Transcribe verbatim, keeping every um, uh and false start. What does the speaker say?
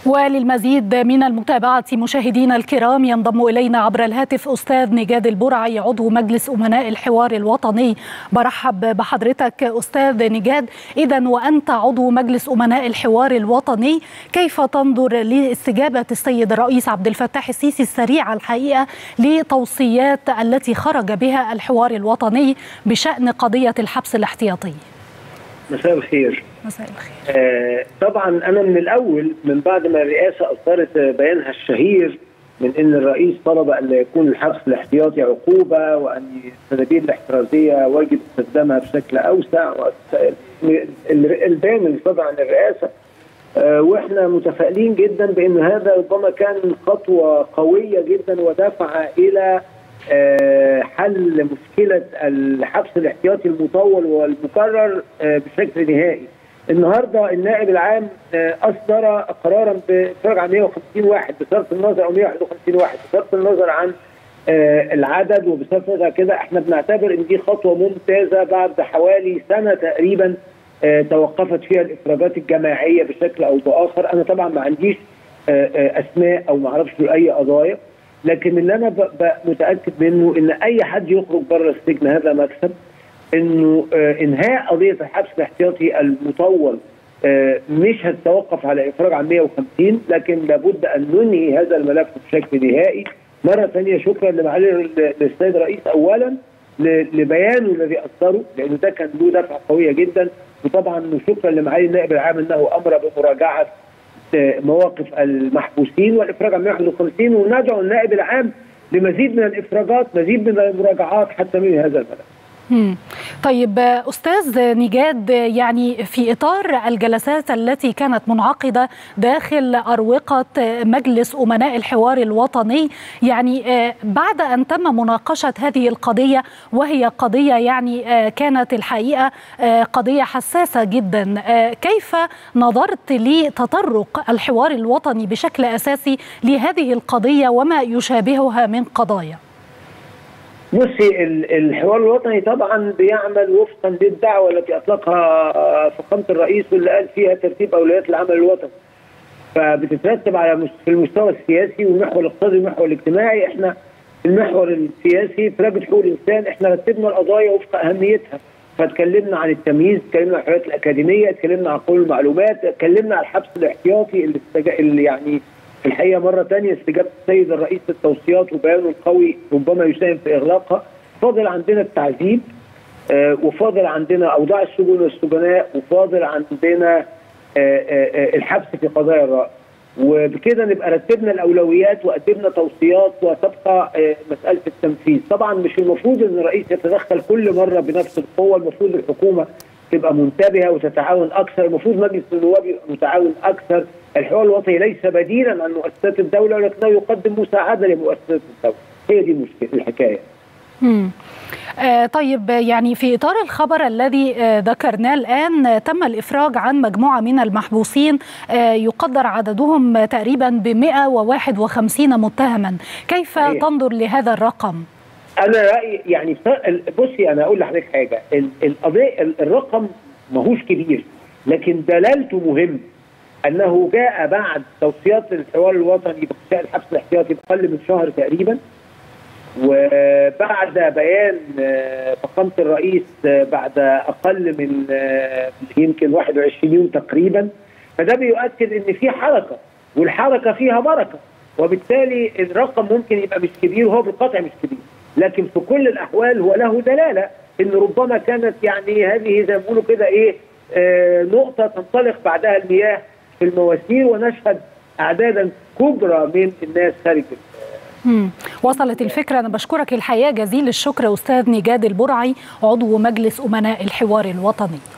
وللمزيد من المتابعة مشاهدينا الكرام ينضم إلينا عبر الهاتف أستاذ نجاد البرعي عضو مجلس أمناء الحوار الوطني. برحب بحضرتك أستاذ نجاد. إذن وأنت عضو مجلس أمناء الحوار الوطني، كيف تنظر لاستجابة السيد الرئيس عبد الفتاح السيسي السريعة الحقيقة لتوصيات التي خرج بها الحوار الوطني بشأن قضية الحبس الاحتياطي؟ مساء الخير. مساء الخير. آه طبعا انا من الاول من بعد ما الرئاسه اصدرت بيانها الشهير من ان الرئيس طلب ان يكون الحبس الاحتياطي عقوبه، وان التدابير الاحترازيه واجب استخدامها بشكل اوسع، البيان اللي صدر عن الرئاسه آه واحنا متفائلين جدا بان هذا ربما كان خطوه قويه جدا ودفع الى حل مشكلة الحبس الاحتياطي المطول والمكرر بشكل نهائي. النهارده النائب العام أصدر قرارا بإفراج عن مئة وخمسين واحد بصرف النظر أو مئة وواحد وخمسين واحد بصرف النظر عن العدد، وبصرف النظر كده احنا بنعتبر ان دي خطوة ممتازة بعد حوالي سنة تقريبا توقفت فيها الإفراجات الجماعية بشكل أو بآخر. أنا طبعا ما عنديش أسماء أو ما أعرفش أي قضايا، لكن اللي انا متاكد منه ان اي حد يخرج بره السجن هذا مكسب، انه آه انهاء قضيه الحبس الاحتياطي المطول آه مش هتتوقف على افراج عن مئة وخمسين، لكن لابد ان ننهي هذا الملف بشكل نهائي. مره ثانيه شكرا لمعالي السيد الرئيس اولا لبيانه الذي اصدره، لانه ده كان له دفعه قويه جدا، وطبعا شكرا لمعالي النائب العام انه امر بمراجعه مواقف المحبوسين والافراج عن مئة وواحد وخمسين، وندعو النائب العام لمزيد من الافراجات، مزيد من المراجعات حتى من هذا الملف. مم. طيب أستاذ نجاد، يعني في إطار الجلسات التي كانت منعقدة داخل أروقة مجلس أمناء الحوار الوطني، يعني بعد أن تم مناقشة هذه القضية، وهي قضية يعني كانت الحقيقة قضية حساسة جدا، كيف نظرت لتطرق الحوار الوطني بشكل أساسي لهذه القضية وما يشابهها من قضايا؟ بصي، الحوار الوطني طبعا بيعمل وفقا للدعوه التي اطلقها فخامه الرئيس واللي قال فيها ترتيب اولويات العمل الوطني. فبتترتب على في المستوى السياسي والمحور الاقتصادي والمحور الاجتماعي. احنا في المحور السياسي في لجنه حقوق الانسان احنا رتبنا القضايا وفق اهميتها، فتكلمنا عن التمييز، اتكلمنا عن الحريات الاكاديميه، اتكلمنا عن قانون المعلومات، اتكلمنا عن الحبس الاحتياطي اللي, اللي يعني في الحقيقه مره ثانيه استجابه السيد الرئيس للتوصيات وبيانه القوي ربما يساهم في اغلاقها. فاضل عندنا التعذيب، آه وفاضل عندنا اوضاع السجون والسجناء، وفاضل عندنا آه آه الحبس في قضايا الرأي. وبكده نبقى رتبنا الاولويات وقدمنا توصيات، وتبقى آه مساله التنفيذ. طبعا مش المفروض ان الرئيس يتدخل كل مره بنفس القوه، المفروض الحكومه تبقى منتبهه وتتعاون اكثر، المفروض مجلس النواب يبقى متعاون اكثر. الحوار الوطني ليس بديلا عن مؤسسات الدوله، ولكنه يقدم مساعده لمؤسسات الدوله. هي دي المشكله الحكايه. امم آه طيب، يعني في اطار الخبر الذي آه ذكرناه الان، تم الافراج عن مجموعه من المحبوسين آه يقدر عددهم تقريبا ب مئة وواحد وخمسين متهما، كيف أيه. تنظر لهذا الرقم؟ انا رايي يعني بصي، انا اقول لحضرتك حاجه، القضيه الرقم ماهوش كبير، لكن دلالته مهم، انه جاء بعد توصيات الحوار الوطني بإنشاء الحبس الاحتياطي بأقل من شهر تقريبا، وبعد بيان فخامه الرئيس بعد اقل من يمكن واحد وعشرين يوم تقريبا. فده بيؤكد ان في حركه، والحركه فيها بركه، وبالتالي الرقم ممكن يبقى مش كبير، وهو بالقطع مش كبير، لكن في كل الاحوال هو له دلاله ان ربما كانت يعني هذه زي ما بيقولوا كده ايه آه نقطه تنطلق بعدها المياه في المواسير، ونشهد اعدادا كبرى من الناس خارج. مم. وصلت الفكره. انا بشكرك الحقيقه جزيل الشكر استاذ نجاد البرعي عضو مجلس امناء الحوار الوطني.